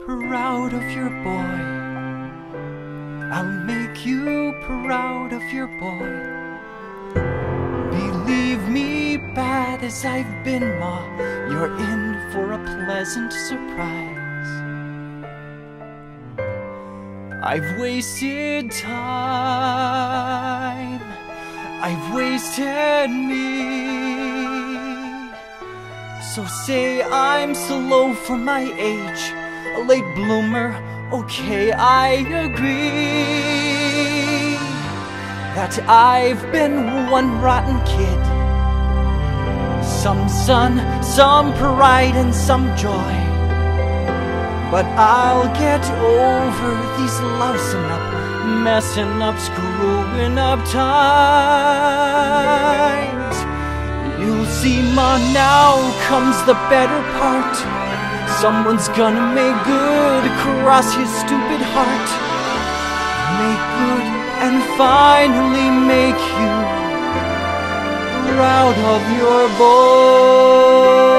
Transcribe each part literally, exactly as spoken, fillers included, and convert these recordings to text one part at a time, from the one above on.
proud of your boy. I'll make you proud of your boy. Believe me, bad as I've been, Ma, you're in for a pleasant surprise. I've wasted time, I've wasted me. So say I'm slow for my age, a late bloomer, okay, I agree. That I've been one rotten kid, some sun, some pride, and some joy. But I'll get over these lousing up, messing up, screwing up times. You'll see, Ma, now comes the better part. Someone's gonna make good across his stupid heart. Make good and finally make you proud of your boy.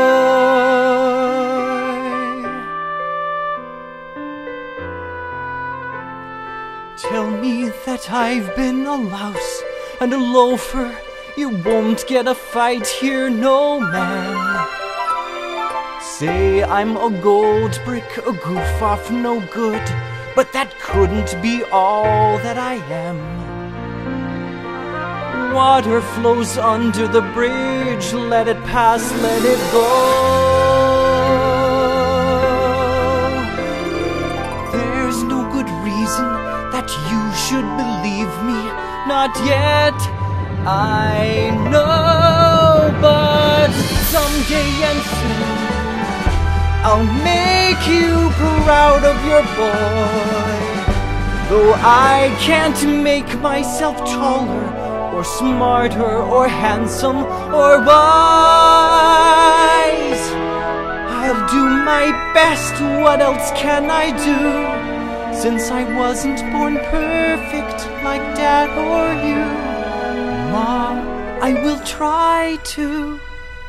Tell me that I've been a louse and a loafer. You won't get a fight here, no man. Say I'm a gold brick, a goof off, no good, but that couldn't be all that I am. Water flows under the bridge, let it pass, let it go. There's no good reason that you should believe me, not yet, I know, but someday and soon I'll make you proud of your boy. Though I can't make myself taller or smarter or handsome or wise, I'll do my best, what else can I do? Since I wasn't born perfect like Dad or you, Ma, I will try to,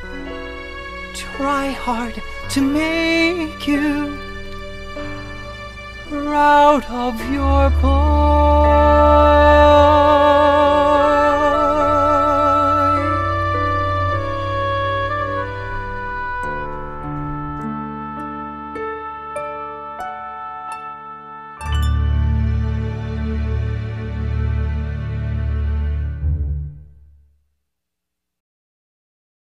try hard to make you proud of your boy.